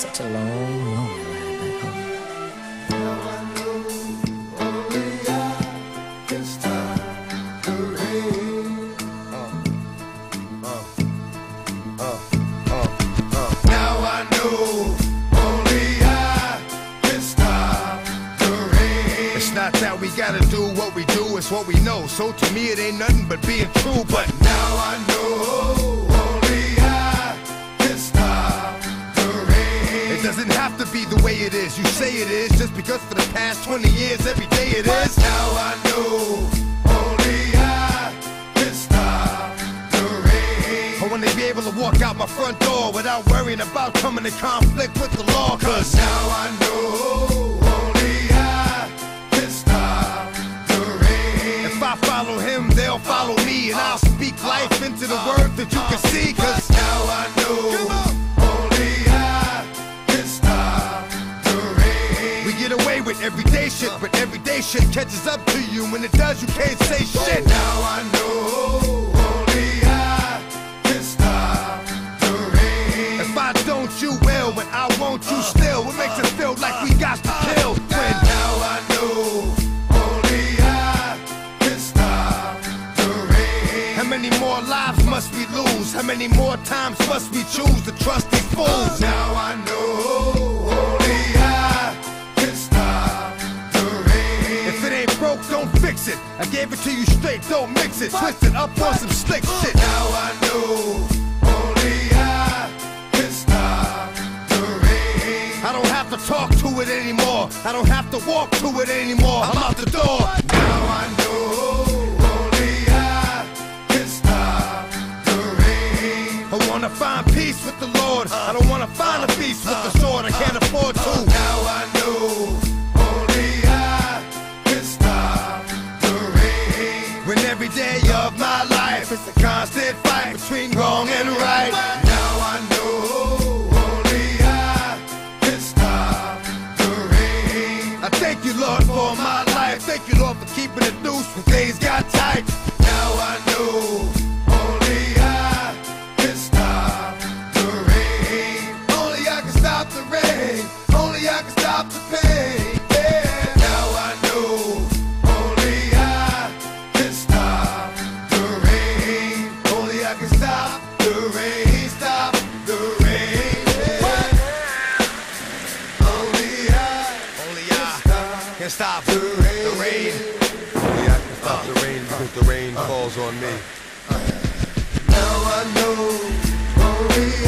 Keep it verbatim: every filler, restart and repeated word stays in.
such a long, lonely ride back home. Now I know only I can stop the rain. Uh, uh, uh, uh, uh. Now I know only I can stop the rain. It's not that we gotta do what we do, it's what we know. So to me it ain't nothing but being true. But now I know doesn't have to be the way it is. You say it is just because for the past twenty years every day it is. But now I know only I can stop the rain. I wanna be able to walk out my front door without worrying about coming in conflict with the law. Cause now I know only I can stop the rain. If I follow him, they'll follow me, and I'll speak life into the word that you can see. Cause now I know with everyday shit, but everyday shit catches up to you. When it does, you can't say shit. Now I know only I can stop the rain. If I don't, you will. When I won't, you still. What makes it feel like we got to kill? When now I know only I can stop the rain. How many more lives must we lose? How many more times must we choose to trust these fools? Now I know only I can stop the rain. If it ain't broke, don't fix it. I gave it to you straight, don't mix it. Twist it up on some slick shit. Now I know only I can stop the rain. I don't have to talk to it anymore. I don't have to walk to it anymore. I'm out the door. Now I know only I can stop the rain. I wanna find peace with the Lord. I don't wanna find a peace with the sword. I can't afford to. Now I know only I can stop the rain. When every day of my life is a constant fight between wrong and right. Now I know only I can stop the rain. I thank you, Lord, for my life. Thank you, Lord, for keeping it loose when things got tight. Now I know only I can stop the rain. Only I can stop the rain. Only I can stop the pain. Yeah. Now I know only I can stop the rain. Only I can stop the rain. Stop the rain. Yeah. Only I, only I can stop the rain. Only I can stop the rain because the rain falls on me. Now I know only